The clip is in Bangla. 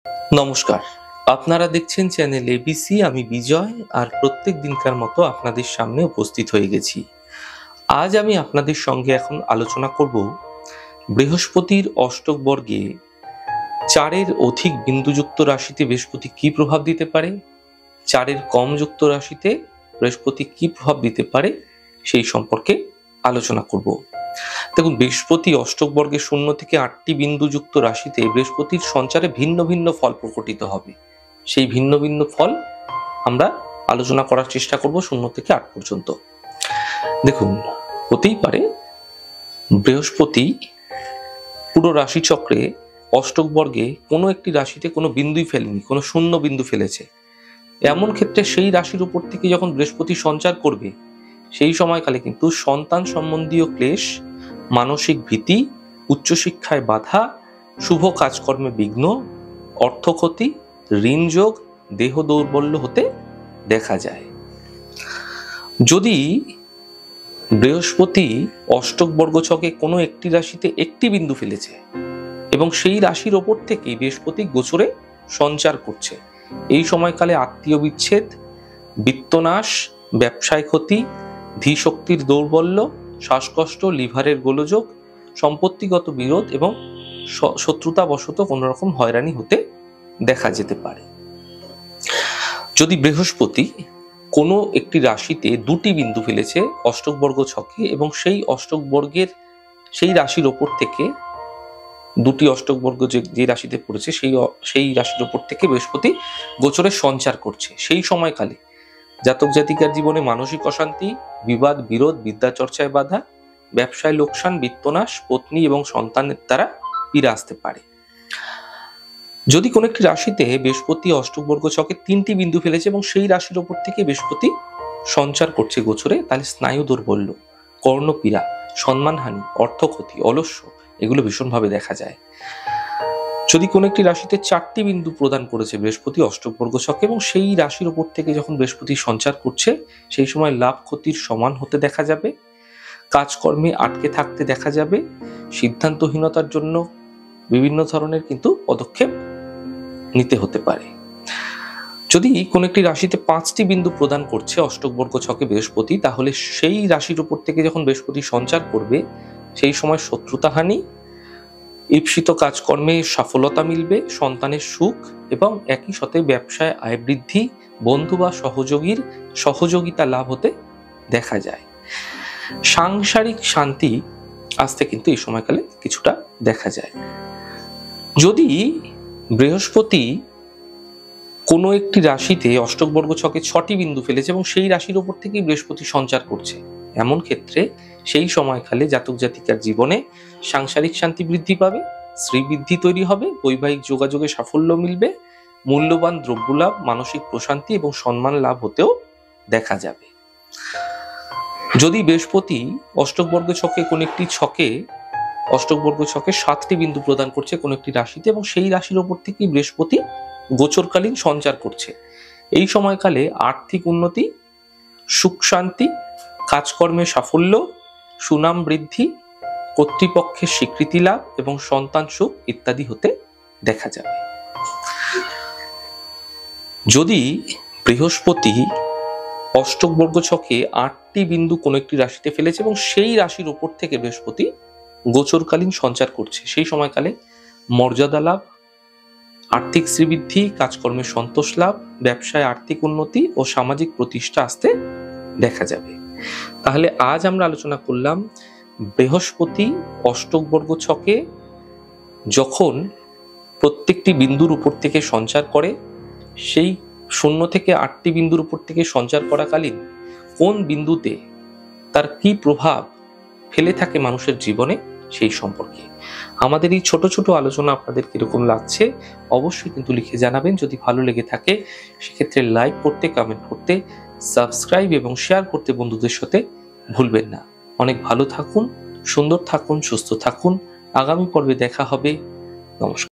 নমস্কার, আপনারা দেখছেন চ্যানেল এবিসি। আমি বিজয়, আর প্রত্যেক দিনকার মতো আপনাদের সামনে উপস্থিত হয়ে গেছি। আজ আমি আপনাদের সঙ্গে এখন আলোচনা করব বৃহস্পতির অষ্টক বর্গে 4-এর অধিক বিন্দুযুক্ত রাশিতে বৃহস্পতি কি প্রভাব দিতে পারে, 4-এর কম যুক্ত রাশিতে বৃহস্পতি কি প্রভাব দিতে পারে সেই সম্পর্কে আলোচনা করব। দেখুন, বৃহস্পতি অষ্টক বর্গে 0 থেকে 8টি বিন্দুযুক্ত রাশিতে বৃহস্পতির সঞ্চারে ভিন্ন ভিন্ন ফল প্রকটিত হবে। সেই ভিন্ন ভিন্ন ফল আমরা আলোচনা করার চেষ্টা করব 0 থেকে 8 পর্যন্ত। দেখুন, হতেই পারে বৃহস্পতি পুরো রাশিচক্রে অষ্টক বর্গে কোনো একটি রাশিতে কোনো বিন্দুই ফেলেনি, কোনো শূন্য বিন্দু ফেলেছে। এমন ক্ষেত্রে সেই রাশির উপর থেকে যখন বৃহস্পতি সঞ্চার করবে, সেই সময়কালে কিন্তু সন্তান সম্বন্ধীয় ক্লেশ, মানসিক ভীতি, উচ্চশিক্ষায় বাধা, শুভ কাজকর্মে বিঘ্ন, অর্থক্ষতি, ঋণযোগ, দেহ দৌর্বল্য হতে দেখা যায়। যদি বৃহস্পতি অষ্টক বর্গ ছকে কোনো একটি রাশিতে একটি বিন্দু ফেলেছে এবং সেই রাশির ওপর থেকে বৃহস্পতি গোচরে সঞ্চার করছে, এই সময়কালে আত্মীয় বিচ্ছেদ, বিত্তনাশ, ব্যবসায় ক্ষতি, ধীশক্তির দৌর্বল্য, শ্বাসকষ্ট, লিভারের গোলযোগ, সম্পত্তিগত বিরোধ এবং শত্রুতাবশত কোনো রকম হয়রানি হতে দেখা যেতে পারে। যদি বৃহস্পতি কোনো একটি রাশিতে 2টি বিন্দু ফেলেছে অষ্টক বর্গ ছকে এবং সেই অষ্টক বর্গের সেই রাশির ওপর থেকে 2টি অষ্টক বর্গ যে রাশিতে পড়েছে সেই রাশির ওপর থেকে বৃহস্পতি গোচরে সঞ্চার করছে, সেই সময়কালে জাতক জাতিকার জীবনে মানসিক অশান্তি, বিবাদ, বিরোধ, বিদ্যা চর্চায় বাধা, ব্যবসায় লোকসান, বিত্তনাশ, পত্নী এবং সন্তানের দ্বারা পীড়া আসতে পারে। যদি কোনো একটি রাশিতে বৃহস্পতি অষ্টক বর্গ ছকে 3টি বিন্দু ফেলেছে এবং সেই রাশির ওপর থেকে বৃহস্পতি সঞ্চার করছে গোচরে, তাহলে স্নায়ু দৌর্বল্য, কর্ণপীড়া, সম্মানহানি, অর্থক্ষতি, অলস্য এগুলো ভীষণভাবে দেখা যায়। যদি কোনো একটি রাশিতে 4টি বিন্দু প্রদান করেছে বৃহস্পতি অষ্টক বর্গ ছকে এবং সেই রাশির উপর থেকে যখন বৃহস্পতি সঞ্চার করছে, সেই সময় লাভ ক্ষতির সমান হতে দেখা যাবে, কাজকর্মে আটকে থাকতে দেখা যাবে, সিদ্ধান্তহীনতার জন্য বিভিন্ন ধরনের কিন্তু পদক্ষেপ নিতে হতে পারে। যদি কোনো একটি রাশিতে 5টি বিন্দু প্রদান করছে অষ্টক বর্গ ছকে বৃহস্পতি, তাহলে সেই রাশির উপর থেকে যখন বৃহস্পতি সঞ্চার করবে, সেই সময় শত্রুতাহানি, ঈপ্সিত কাজকর্মে সফলতা মিলবে, সন্তানের সুখ এবং একই সাথে ব্যবসায় আয় বৃদ্ধি, বন্ধু বা সহযোগিতা লাভ হতে দেখা যায়। সাংসারিক শান্তি আসতে কিন্তু এই সময়কালে কিছুটা দেখা যায়। যদি বৃহস্পতি কোনো একটি রাশিতে অষ্টক বর্গ ছকে 6টি বিন্দু ফেলেছে এবং সেই রাশির উপর থেকেই বৃহস্পতি সঞ্চার করছে, এমন ক্ষেত্রে সেই সময়কালে জাতক জাতিকার জীবনে সাংসারিক শান্তি বৃদ্ধি পাবে, শ্রীবৃদ্ধি তৈরি হবে, বৈবাহিক যোগাযোগে সাফল্য মিলবে, মূল্যবান দ্রব্য লাভ, মানসিক প্রশান্তি এবং সম্মান লাভ হতেও দেখা যাবে। যদি বৃহস্পতি অষ্টক বর্গ ছকে কোনো একটি অষ্টক বর্গ ছকে 7টি বিন্দু প্রদান করছে কোনো একটি রাশিতে এবং সেই রাশির ওপর থেকেই বৃহস্পতি গোচরকালীন সঞ্চার করছে, এই সময়কালে আর্থিক উন্নতি, সুখ শান্তি, কাজকর্মে সাফল্য, সুনাম বৃদ্ধি, কর্তৃপক্ষের স্বীকৃতি লাভ এবং সন্তান সুখ ইত্যাদি হতে দেখা যাবে। যদি বৃহস্পতি অষ্টক বর্গ ছকে 8টি বিন্দু কোনো একটি রাশিতে ফেলেছে এবং সেই রাশির উপর থেকে বৃহস্পতি গোচরকালীন সঞ্চার করছে, সেই সময়কালে মর্যাদা লাভ, আর্থিক শ্রীবৃদ্ধি, কাজকর্মে সন্তোষ লাভ, ব্যবসায় আর্থিক উন্নতি ও সামাজিক প্রতিষ্ঠা আসতে দেখা যাবে। তাহলে আজ আমরা আলোচনা করলাম বৃহস্পতি অষ্টক বর্গ ছকে যখন প্রত্যেকটি বিন্দুর উপর থেকে সঞ্চার করে, সেই 0 থেকে 8টি বিন্দুর উপর থেকে সঞ্চার করাকালীন কোন বিন্দুতে তার কি প্রভাব ফেলে থাকে মানুষের জীবনে, সেই সম্পর্কে। আমাদের এই ছোট ছোট আলোচনা আপনাদের কিরকম লাগছে অবশ্যই কিন্তু লিখে জানাবেন। যদি ভালো লেগে থাকে সেক্ষেত্রে লাইক করতে, কমেন্ট করতে, সাবস্ক্রাইব এবং শেয়ার করতে বন্ধুদের সাথে ভুলবেন না। অনেক ভালো থাকুন, সুন্দর থাকুন, সুস্থ থাকুন। আগামী পর্বে দেখা হবে। নমস্কার।